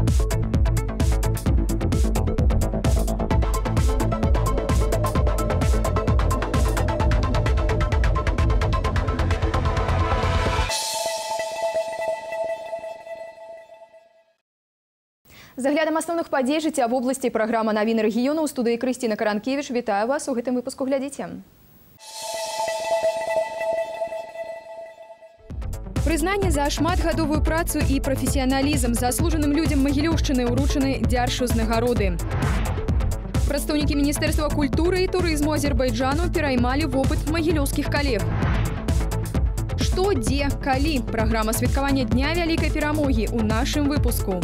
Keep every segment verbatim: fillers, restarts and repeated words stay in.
З аглядам асноўных падзей жыцця в области праграма «Навіны рэгіёну» ў студыі Крысціна Каранкевіч. Вітаю вас у гэтым выпуску, глядзіце. Прызнанне за шматгадовую працу і прафесіяналізм заслужаным людзям Магілёўшчыны ўручаны дзяржузнагароды. Прадстаўнікі Міністэрства культуры і турызму Азербайджану пераймалі вопыт магілёўскіх калег. Што, дзе, калі? Праграма святкавання Дня вялікай перамогі ў нашым выпуску.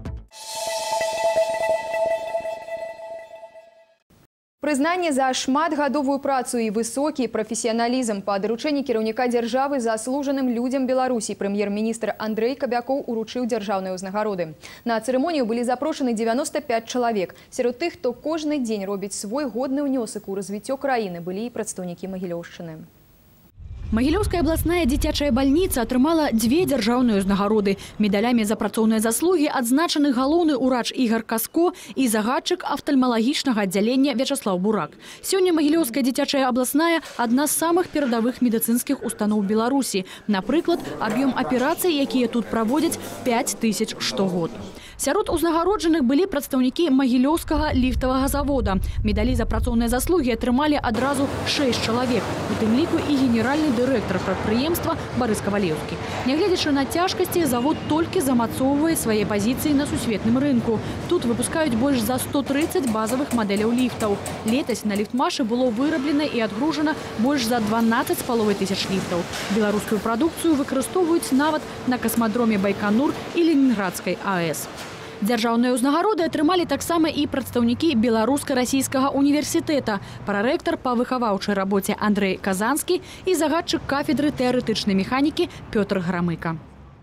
Прызнанне за шматгадовую працу і высокі прафесіяналізм па даручэнні кіраўніка дзяржавы заслужаным людзям Беларусі прэм'ер-міністр Андрэй Кабякоў уручыў дзяржаўныя ўзнагароды. На цырымонію былі запрошаны дзевяноста пяць чалавек. Сярод тых, хто кожны дзень робіць свой годны ўнёсак у развіццё краіны, былі і прадстаўнікі Магілёўшчыны. Магілёўская абласная дзіцячая бальніца атрымала дзве дзяржаўныя ўзнагароды. Медалямі за працоўныя заслугі адзначаны галоўны ўрач Ігар Каско і загадчык афтальмалагічнага аддзялення Вячаслаў Бурак. Сёння Магілёўская дзіцячая абласная – адна з самых перадавых медыцынскіх устаноў Беларусі. Напрыклад, аб'ём аперацый, якія тут праводзяць пяць тысяч штогод. Сярод узнагароджаных былі прадстаўнікі Магілёўскага ліфтавага завода. Медалі за працоўныя заслугі атрымалі адразу шэсць чалавек. У тым ліку і генеральны дырэктар прадпрыемства Барыс Кавалеўскі. Нягледзячы на цяжкасці, завод толькі замацоўвае свае пазіцыі на сусветным рынку. Тут выпускаюць больш за сто трыццаць базавых мадэляў ліфтаў. Летась на ліфтмашы было выраблена і адгружана больш за дванаццаць з паловай тысяч ліфтаў. Беларускую прадукцыю выкарыстоўваюць нават на касмадроме Байканур і Ленінградскай АЭС. Дзяржаўныя ўзнагароды атрымалі таксама і прадстаўнікі Беларуска-расійскага універсітэта, прарэктар па выхаваўчай рабоце Андрэй Казанскі і загадчык кафедры тэарэтычнай механікі Пётр Грамыка.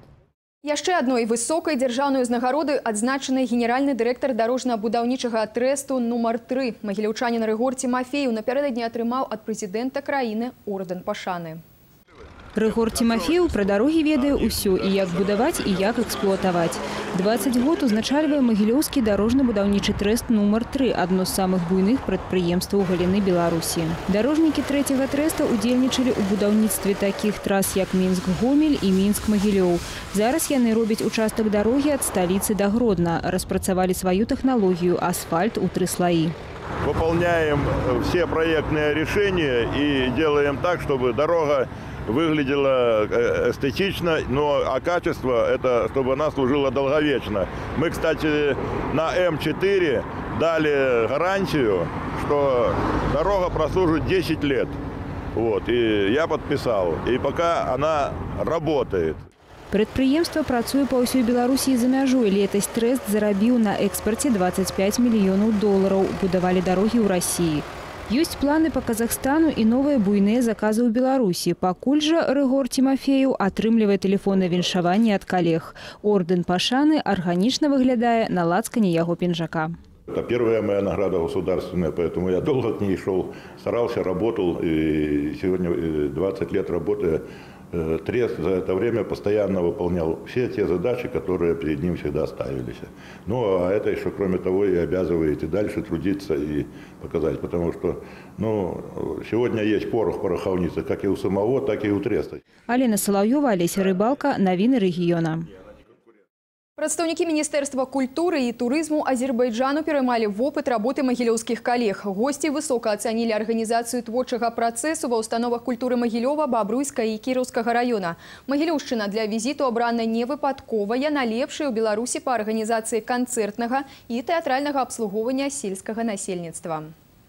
Яшчэ адной высокай дзяржаўнай узнагароды адзначаны генеральны дырэктар дарожна-будаўнічага трэсту нумар тры. Магілёўчанін Рыгор Тимофеев напярэдадні атрымаў ад прэзідэнта краіны ордэн пашаны. Рыгор Тимофеев пра дарогі ведае ўсё, і як будаваць, і як эксплуатаваць. дваццаць год узначальвае Магілёўскі дарожна-будаўнічы трэст нумар тры, адно з самых буйных прадпрыемстваў галіны Беларусі. Дарожнікі трэцяга трэста удзельнічалі ў будаўніцтве такіх трас, як Мінск-Гомель і Мінск-Магілёў. Зараз яны робяць участак дарогі ад сталіцы да Гродна, распрацавалі сваю тэхналогію – асфальт у тры слаі. Выполняем все проектные решения и делаем так, чтобы дорога выглядела эстетично, но а качество это, чтобы она служила долговечно. Мы, кстати, на М четыре дали гарантию, что дорога прослужит десять лет. Вот, и я подписал. И пока она работает. Прадпрыемства працуе па ўсёй Беларусі і за мяжой. Летась трэст зарабіў на экспарце двадцаць пяць мільёнаў долараў. Будавалі дарогі ў Расіі. Ёсць планы па Казахстану і новыя буйныя заказы ў Беларусі. Пакуль жа Рыгор Тимофеев атрымлівае тэлефоннае віншаванне ад калег. Ордэн пашаны арганічна выглядае на лацкане яго пінжака. Это первая моя награда государственная, поэтому я долго к ней шел, старался, работал. И сегодня двадцать лет работая, трест за это время постоянно выполнял все те задачи, которые перед ним всегда ставились. Ну, а это еще, кроме того, и обязывает и дальше трудиться и показать. Потому что ну, сегодня есть порох в пороховнице, как и у самого, так и у треста. Алена Соловьева, Олеся Рыбалка, Навіны рэгіёна. Прадстаўнікі Міністэрства культуры і турызму Азербайджану пераймалі вопыт работы магілёўскіх калег. Госці высока ацанілі арганізацыю творчага працэсу ва ўстановах культуры Магілёва, Бабруйска і Кіроўскага раёна. Магілёўшчына для візіту абрана не выпадковая, найлепшая ў Беларусі па арганізацыі канцэртнага і тэатральнага абслугоўвання сельскага насельніцтва.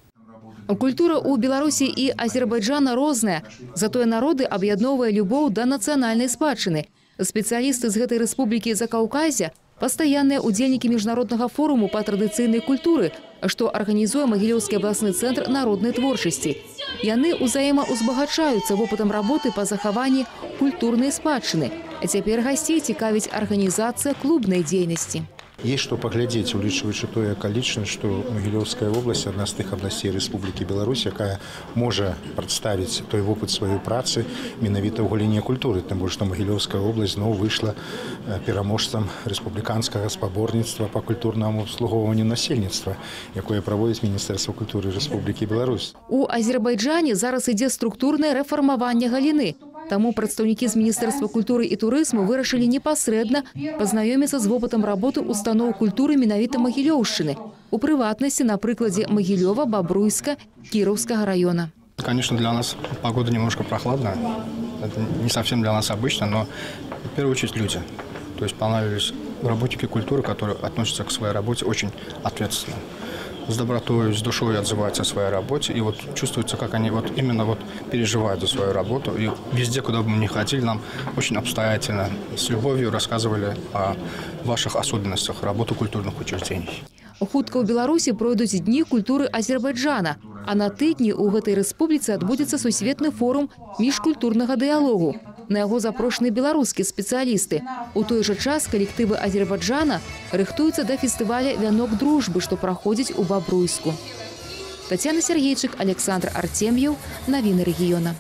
Культура у Беларусі і Азербайджана розная, затое народы аб'ядноўвае любоў да нацыянальнай спадчыны. Спецыялісты з гэтай рэспублікі Закаўказя – пастаянныя удзельнікі міжнароднага форуму па традыцыйнай культуры, што арганізуе Магілёўскі абласны цэнтр народнай творчасці. Яны ўзаемаўзбагачаюцца вопытам работы па захаванні культурнай спадчыны. А цяпер гасцей цікавіць арганізацыя клубнай дзейнасці. Есть что поглядеть, улічваючы тое акалічнасць, што Магілёўская область одна з тых областей Рэспублікі Беларусь, якая можа прадставіць той вопыт сваёй працы менавіта ў галіне культуры, тым больш што Магілёўская область зноў выйшла пераможцам рэспубліканскага спаборніцтва па культурнаму абслугоўванню насельніцтва, якое праводзіць Міністэрства культуры Рэспублікі Беларусь. У Азербайджане зараз ідзе структурнае рэфармаванне галіны. Таму прадстаўнікі з Міністэрства культуры і турызму вырашылі непасрэдна пазнаёміцца з вопытам работы устаноў культуры менавіта Магілёўшчыны. У прыватнасці на прыкладзе Магілёва, Бобруйска, Кировского района. Конечно, для нас погода немножко прохладная. Это не совсем для нас обычно, но в первую очередь люди. То есть понравились работники культуры, которые относятся к своей работе очень ответственно. С добротой, с душой отзываются о своей работе. И вот чувствуется, как они вот именно вот переживают за свою работу. И везде, куда бы мы ни ходили, нам очень обстоятельно, с любовью рассказывали о ваших особенностях работы культурных учреждений. Хутка ў Беларусі пройдуць дні культуры Азербайджана, а на тыдні ў гэтай рэспубліцы адбудзецца сусветны форум міжкультурнага дыялогу. На яго запрошаны беларускія спецыялісты. У той жа час калектывы Азербайджана рыхтуюцца да фестываля «Вянок дружбы», што праходзіць у Бобруйску. Татьяна Сергейчык, Александр Артемьев. Навіны рэгіёна.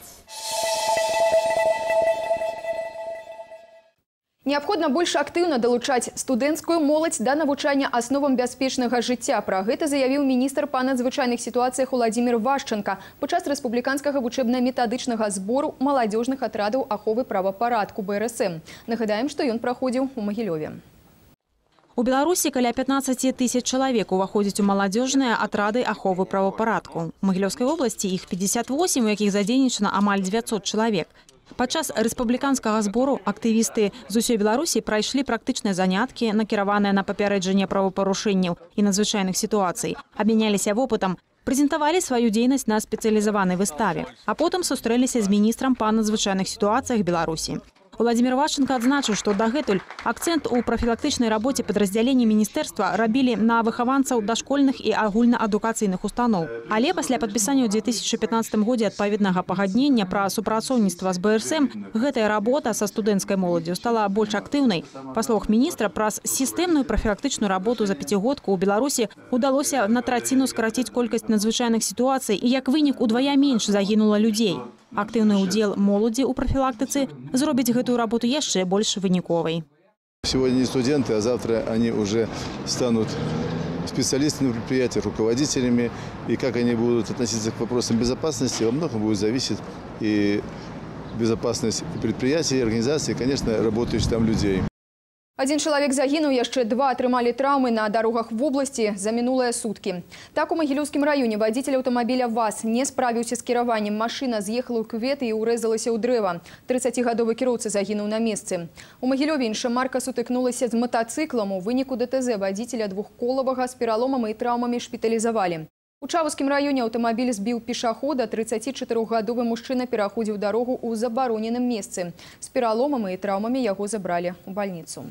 Неабходна больш актыўна далучаць студэнцкую моладзь да навучання асновам бяспечнага жыцця. Пра гэта заявіў міністр па надзвычайных сітуацыях Уладзімір Вашченка падчас рэспубліканскага вучэбна-метадычнага збору маладзёжных атрадаў аховы правапарадку бэ эр эс эм. Нагадаем, што ён праходзіў у Магілёве. У Беларусі каля пятнаццаці тысяч чалавек уваходзіць у маладзёжныя атрады аховы правапарадку. У Магілёўскай вобласці іх пятьдесят восемь, у якіх задзейнічана амаль дзевяцьсот чалавек. Падчас рэспубліканскага збору актывісты з усёй Беларусі прайшлі практычныя заняткі, накіраваныя на папярэджанне правапарушэнняў і надзвычайных сітуацый, абмяняліся вопытам, прэзентавалі сваю дзейнасць на спецыялізаванай выставе, а потым сустрэліся з міністрам па надзвычайных сітуацыях Беларусі. Уладзімір Вашченка адзначыў, што дагэтуль акцэнт у прафілактычнай рабоце падраздзяленні міністэрства рабілі на выхаванцаў дашкольных і агульнаадукацыйных устаноў. Але пасля падпісання ў две тысячы пятнаццатым годзе адпаведнага пагаднення пра супрацоўніцтва з бэ эр эс эм гэтая работа са студэнцкай моладдзю стала больш актыўнай. Па словах міністра, праз сістэмную прафілактычную работу за пяцігодку ў Беларусі удалося на траціну скараціць колькасць надзвычайных сітуацый і як вынік удвая менш загінула людзей. Актыўны ўдзел моладзі ў прафілактыцы зробіць гэтую работу яшчэ больш выніковай. Сегодня не студенты, а завтра они уже станут специалистами на предприятиях, руководителями. И как они будут относиться к вопросам безопасности, во многом будет зависеть и безопасность предприятий, и организаций, и, конечно, работающих там людей. Один чалавек загінуў, яшчэ два атрымалі траўмы на дарогах вобласці за мінулыя суткі. Так у Магілёўскім раёне вадзіцель аўтамабіля ВАЗ не справіўся з кіраваннем. Машына з'ехала ў кювет і ўрэзалася ў дрэва. трыццацігадовы кіроўца загінуў на месцы. У Магілёве іншая марка сутыкнулася з матацыклам. У выніку дэ тэ зэ вадзіцеля двухколавага з пераломамі і траўмамі шпіталізавалі. У Чавускім раёне аўтамабіль збіў пешахода. трыццацічатырохгадовы мужчына пераходзіў дарогу ў забароненым месцы. З пераломамі і траўмамі яго забралі ў бальніцу.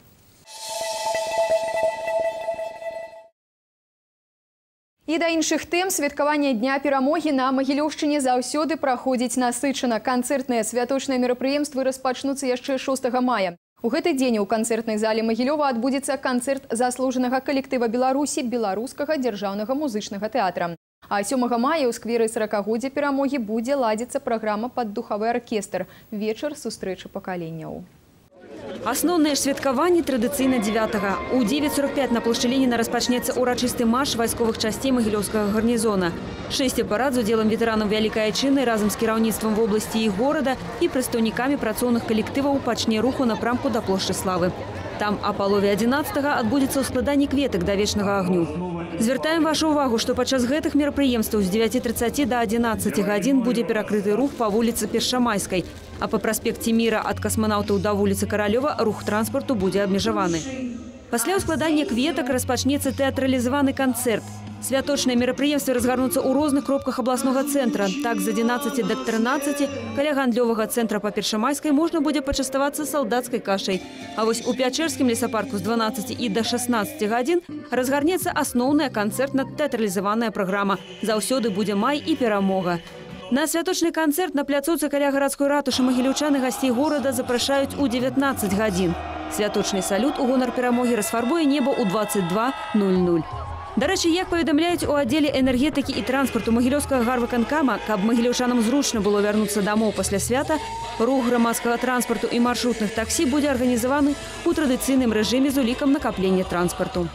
І да іншых тэм святкаванне Дня перамогі на Магілёўшчыне заўсёды праходзіць насычана. Канцэртныя святочныя мерапрыемствы распачнуцца яшчэ шостага мая. У гэты дзень у канцэртнай зале Магілёва адбудзецца канцэрт заслужанага калектыва Беларусі беларускага дзяржаўнага музычнага тэатра. А сёмага мая ў скверы саракагоддзя перамогі будзе ладзіцца праграма пад духавы аркестр «Вечар сустрэчы пакаленняў». Асноўнае святкаванне традыцыйна дзевятага. У девять сорок пять на плошчы Леніна распачнецца ўрачысты марш вайсковых часцей Магілёўскага гарнізона. Шэсце парад з удзелам ветэранаў Вялікай Айчыны разам з кіраўніцтвам вобласці і горада і прадстаўнікамі працоўных калектываў пачне руху напрамку да плошчы Славы. Там а палове адзінаццатага адбудзецца ўскладанне кветак да вечнага агню. Звяртаем вашу ўвагу, што падчас гэтых мерапрыемстваў з дзевяці трыццаці да адзінаццаці гадзін будзе перакрыты рух па вуліцы Першамайскай, а па праспекце Міра ад касманаўтаў да вуліцы Каралёва рух транспарту будзе абмежаваны. Пасля ўскладання кветак распачнецца тэатралізаваны канцэрт. Святочныя мерапрыемствы разгарнуцца ў розных кропках абласнога цэнтра. Так, з адзінаццаці да трынаццаці каля гандлёвага цэнтра па Першамайскай можна будзе пачаставацца салдацкай кашай. А вось у Пячэрскім лесапарку з дванаццаці і да шаснаццаці гадзін разгарнецца асноўная канцэртна-тэатралізаваная праграма. Заўсёды будзе май і перамога. На святочны канцэрт на пляцоўцы каля гарадской ратушы магілёўчаны гасцей горада запрашаюць у дзевятнаццаць гадзін. Святочный салют у гонар перамогі расфарбуе небо ў двадцать два ноль ноль. Дарэчы, як паведамляюць у аддзеле энергетыкі і транспарту Магілёўскага гарвыканкама, каб магілёўчанам зручна было вярнуцца дамоў пасля свята, рух грамадскага транспарту і маршрутных таксі будзе арганізаваны ў традыцыйным рэжыме з улікам накаплення транспарту.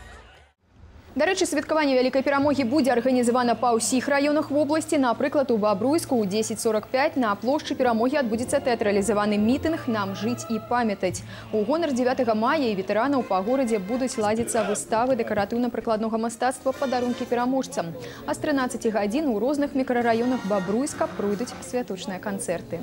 Дарэчы, святкаванне вялікай перамогі будзе арганізавана па ўсіх раёнах вобласці. Напрыклад, у Бабруйску ў дзесяць сорок пять на плошчы перамогі адбудзецца тэатралізаваны мітынг «Нам жыць і памятаць». У гонар дзевятага мая і ветэранаў па горадзе будуць ладзіцца выставы дэкаратыўна-прыкладнога мастацтва «Падарункі пераможцам». А з трынаццаці гадзін у розных мікрараёнах Бабруйска пройдуць святочныя канцэрты.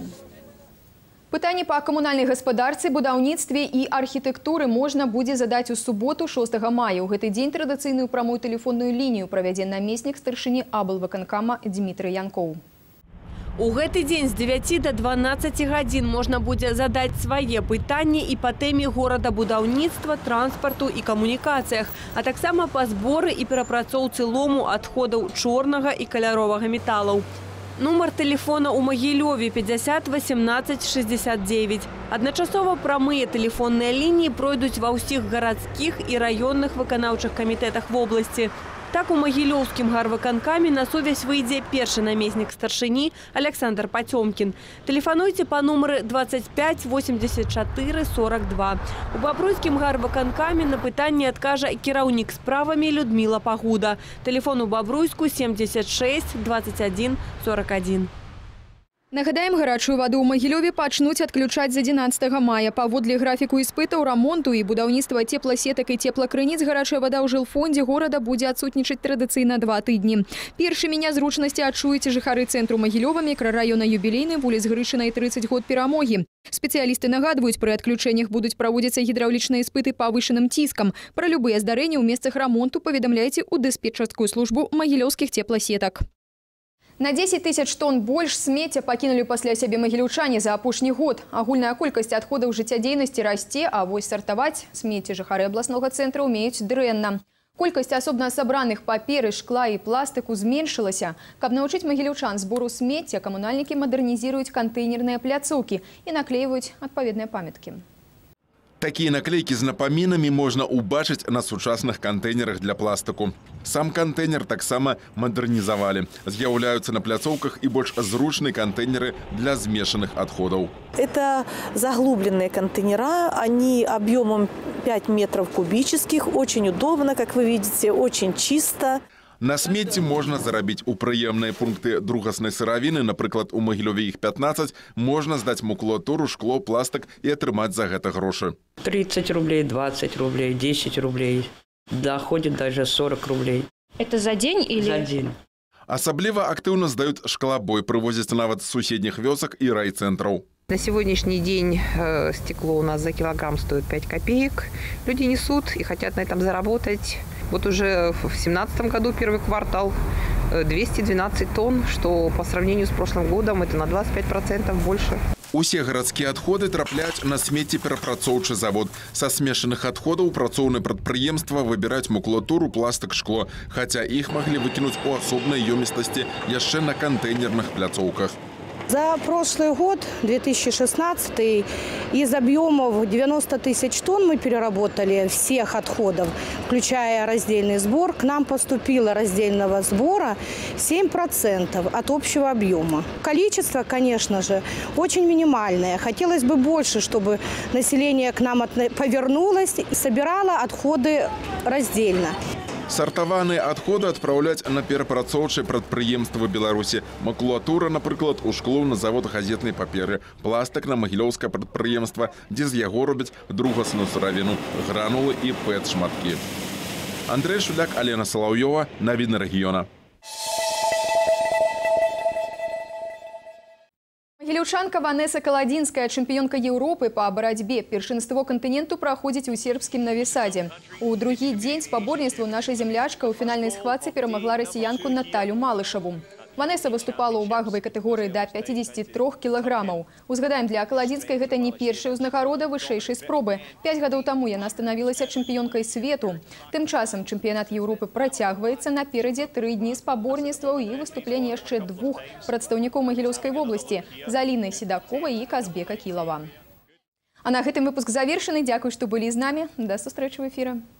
Пытанні па камунальнай гаспадарцы, будаўніцтве і архітэктуры можна будзе задаць у суботу шостага мая. У гэты дзень традыцыйную прамую тэлефонную лінію правядзе намеснік старшыні аблвыканкама Дмітрый Янкоў. У гэты дзень з дзевяці да дванаццаці гадзін можна будзе задаць свае пытанні і па тэме горадабудаўніцтва, транспарту і камунікацыях, а таксама па зборы і перапрацоўцы лому адходаў чорнага і каляровага металаў. Нумар тэлефона ў Магілёве пятьдесят восемнадцать шестьдесят девять. Адначасова прамыя тэлефонныя лініі пройдуць ва ўсіх гарадскіх і раённых выканаўчых камітэтах вобласці. Так, у Магілёўскім гарвыканкаме на сувязь выйдзе першы намеснік старшыні Александр Потёмкин. Тэлефануйце па нумары двадцать пять восемьдесят четыре сорок два. У Бабруйскім гарвыканкаме на пытанне адкажа кіраўнік справамі Людмила Пагуда. Тэлефон у Бабруйску семьдесят шесть двадцать один сорок один. Нагадаем, гарачую ваду ў Магілёве пачнуць адключаць з адзінаццатага мая. Паводле графіку іспытаў, рамонту і будаўніцтва цепласетак і цеплакрыніц гарачая вада ў жылфондзе горада будзе адсутнічаць традыцыйна два тыдні. Першымі нязручнасці адчуюць жыхары цэнтру Магілёва, мікрараёна Юбілейны, вуліц Грышынай тридцать год перамогі. Спецыялісты нагадваюць, пры адключэннях будуць праводзіцца гідраўлічныя іспыты павышаным ціскам. Пра любыя здарэнні ў месцах рамонту паведамляйце ў дыспетчарскую службу магілёўскіх цепласетак. На десять тысяч тонн больш смецця пакінулі пасля сябе магілёўчане за апошні год. Агульная колькасць адходаў жыццядзейнасці расце, а вось сартаваць смецце жыхары абласнога цэнтра ўмеюць дрэнна. Колькасць асобна сабраных паперы, шкла і пластыку зменшылася. Каб навучыць магілёўчан збору смецця, камунальнікі мадэрнізіруюць кантэйнерныя пляцоўкі і наклейваюць адпаведныя памяткі. Такие наклейки з напамінамі можна ўбачыць на сучасных кантэйнерах для пластыку. Сам кантэйнер таксама мадэрнізавалі. З'яўляюцца на пляцоўках і больш зручныя кантэйнеры для змешаных отходов. Это заглубленные контейнера, они объемом пять метров кубических, очень удобно, как вы видите, очень чисто. На смецці можна зарабіць у прыемныя пункты другаснай сыравіны, напрыклад, у Магілёве іх пятнадцать, можна здаць макулатуру, шкло, пластык і атрымаць за гэта грошы. тридцать рублей, двадцать рублей, десять рублей, доходит даже сорок рублей. Это за день или? За день. Асабліва актыўна здаюць шклабой, прывозяць нават з суседніх вёсак і райцэнтраў. На сегодняшний день э, стекло у нас за килограмм стоит пять копеек. Люди несут и хотят на этом заработать. Вот уже в семнадцатом году первый квартал двести двенадцать тонн, что по сравнению с прошлым годом это на двадцать пять процентов больше. Усе гарадскія адходы трапляюць на смеццеперапрацоўчы завод. Са смешаных адходаў працоўныя прадпрыемства выбіраюць макулатуру, пластык, шкло, хаця іх маглі выкінуць у асобнай ёмістасці яшчэ на кантэйнерных пляцоўках. За прошлый год, две тысячи шестнадцатый, из объемов девяноста тысяч тонн мы переработали всех отходов, включая раздельный сбор. К нам поступило раздельного сбора семь процентов от общего объема. Количество, конечно же, очень минимальное. Хотелось бы больше, чтобы население к нам повернулось и собирало отходы раздельно. Сартаваныя адходы адпраўляць на перапрацоўчыя прадпрыемствы Беларусі. Макулатура, напрыклад, у шклу на завод газетнай паперы, пластык на магілёўскае прадпрыемства, дзе з яго робяць другасную сыравіну, гранулы і пэт-шматкі. Андрей Шуляк, Алена Салаўёва, навіны рэгіёна. Магілёўчанка Ванеса Каладзінская, чэмпіёнка Еўропы па барацьбе. Першынство кантыненту праходзіць у сербскім Нові Саде. У другі дзень спаборніцтваў наша землячка ў фінальнай схватцы перамагла расіянку Наталю Малышаву. Ванеса выступала ў вагавай катэгорыі да пятидесяти трёх кілаграмаў. Узгадаем, для Каладзінскай гэта не першая ўзнагарода вышэйшай спробы. Пяць гадоў таму яна станавілася чэмпіёнкай свету. Тым часам чэмпіянат Еўропы працягваецца. Наперадзе тры дні спаборніцтваў і выступленне яшчэ двух прадстаўнікоў Магілёўскай вобласці – Заліны Седаковай і Казбека Кілава. А на гэтым выпуск завершаны. Дзякуй, што былі з намі. Да сустрэчы ў эфіры.